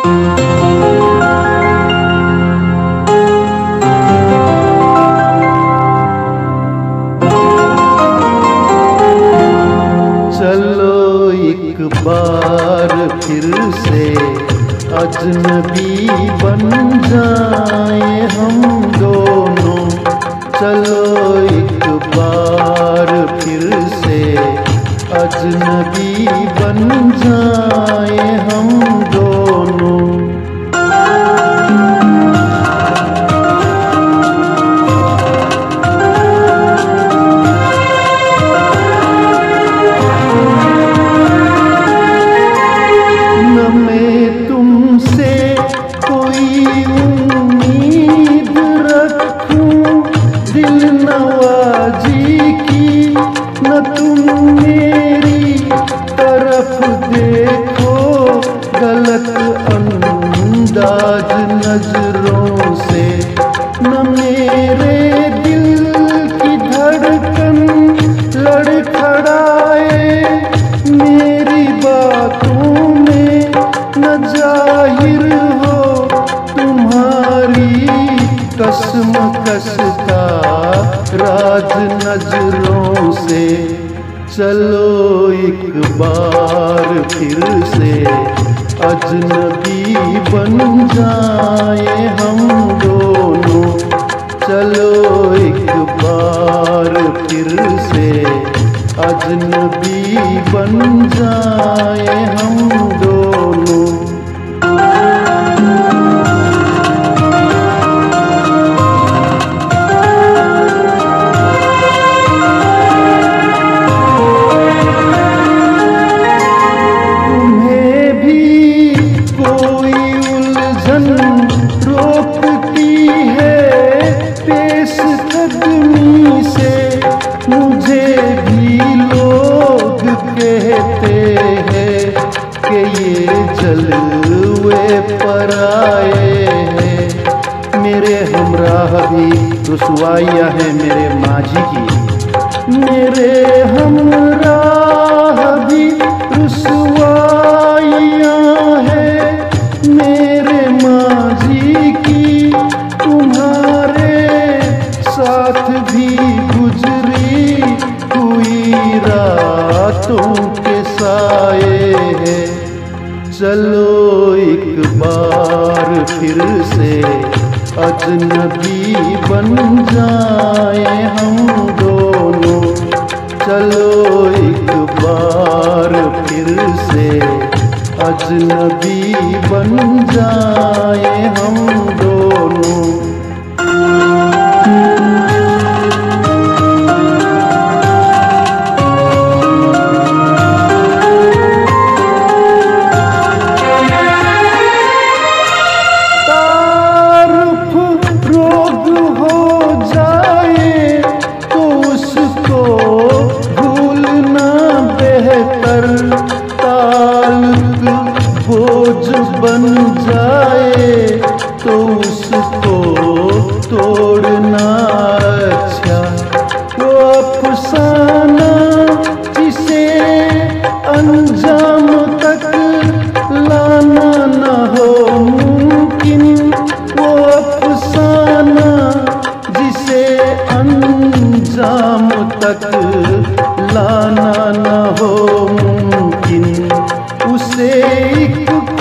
चलो एक बार फिर से अजनबी बन जाए हम दोनों। चलो एक बार फिर से अजनबी बन जाए हम दोनों। तुमसे कोई उम्मीद रखूं दिल नवाजी की, न तुम मेरी तरफ देखो गलत अंदाज नजरों से। न मेरे दिल की धड़कन लड़खड़ाए मेरी बातों में, न जाहिर हो तुम्हारी कसमकस का राज नजरों से। चलो एक बार फिर से अजनबी बन जाए हम दोनों। चलो एक बार फिर से अजनबी बन जाए हम दोनों। तुम्हें भी कोई उलझन रोकती है पेशकदमी से, मुझे भी लोग कहते हैं कि ये जलवे पर आए हैं। मेरे हमराह भी रुसवाइयाँ हैं मेरे माझी की, मेरे हमराह भी रुसवाइयाँ हैं मेरे माझी की। तुम्हारे साथ भी गुजरी हुई रातों के साए हैं। चलो एक बार फिर से अजनबी बन जाए हम दोनों। चलो एक बार फिर से अजनबी बन जाए हम दोनों। बोझ बन जाए तो उसको तोड़ना अच्छा। वो अफसाना जिसे अंजाम तक लाना न हो मुमकिन, वो अफसाना जिसे अंजाम तक लाना न हो मुमकिन, उसे एक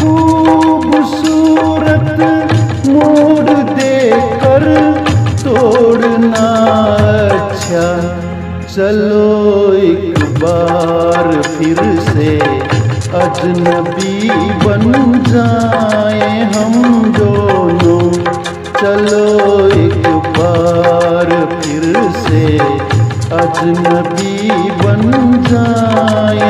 खूबसूरत मोड़ देकर तोड़ना अच्छा। चलो एक बार फिर से अजनबी बन जाए हम दोनों। चलो एक बार फिर से अजनबी बन जाए